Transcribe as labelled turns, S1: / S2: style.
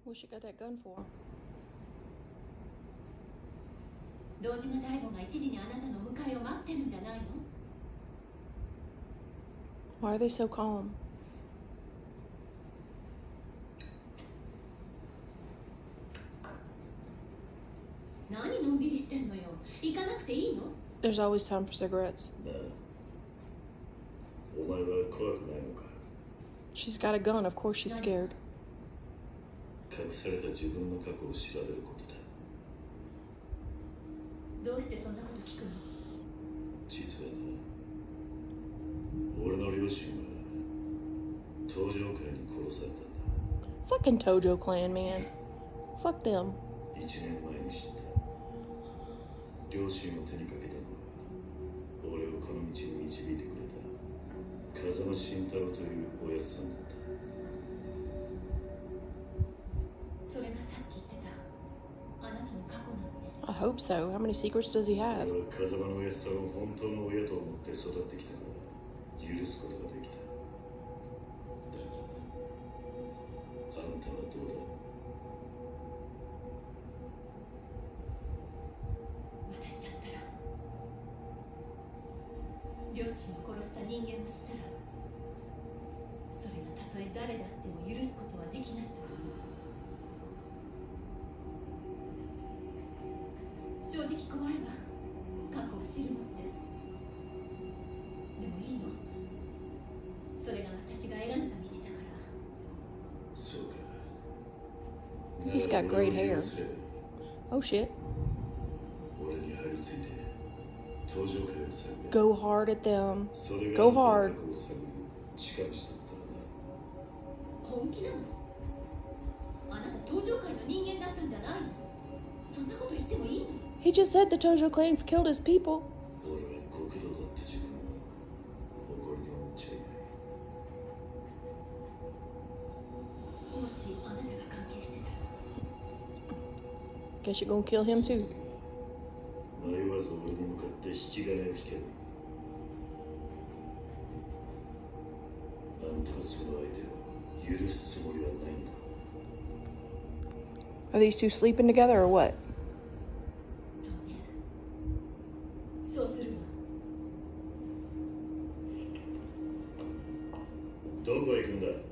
S1: What she got that gun for?
S2: 堂島大吾が一時にあなたのお迎えを待ってるんじゃないの？
S1: Why are they so calm?
S2: 何のんびりしてんのよ。行かなくていいの？
S1: There's always time for cigarettes.
S3: なあ、お前は怖くないのか？
S1: She's got a gun, of course she's scared.
S3: 隠された自分の過去を調べることだ。
S2: どうしてそんなこと聞くの？
S3: 実はな、俺の両親は東条会に殺されたんだ。
S1: Fucking Tojo clan, man. Fuck them.
S3: 1年前に知った。両親を手にかけたのは俺をこの道に導いてくれた風間慎太郎というおやっさんだった。
S2: それがさっき言ってたあなたの過去なのね。
S1: I hope so. How many secrets does he have?
S3: 俺は風間のおやっさんを本当の親と思って育ってきたから許すことができた。だがあんたはどうだ？
S2: 私だったら両親を殺した人間を知ったらそれがたとえ誰であっても許すことはできないと思う。正直怖いわ、過去を知るのって。でもいいの、それが私が選んだ道だから。
S3: そうか。
S1: He's got great hair. Oh shit.
S3: 俺に張り付いて東条会を探る。
S1: Go hard at them.
S3: それが
S1: Go hard.
S3: あんたの過去を探る近道だったらな。
S2: 本気なの？あなた東条会の人間だったんじゃないの？そんなこと言ってもいいの？
S1: He just said the Tojo clan killed his people.
S3: 俺は極道だった自分を誇りに思っちゃいない。
S2: もしあなたが関係してたら
S1: Guess you're gonna kill him too.
S3: 迷わず俺に向かって引き金を引けばいい。あんたはその相手を許すつもりはないんだ。
S1: Are these two sleeping together or what?
S2: そうね、そうするわ。
S3: どこへ行くんだ？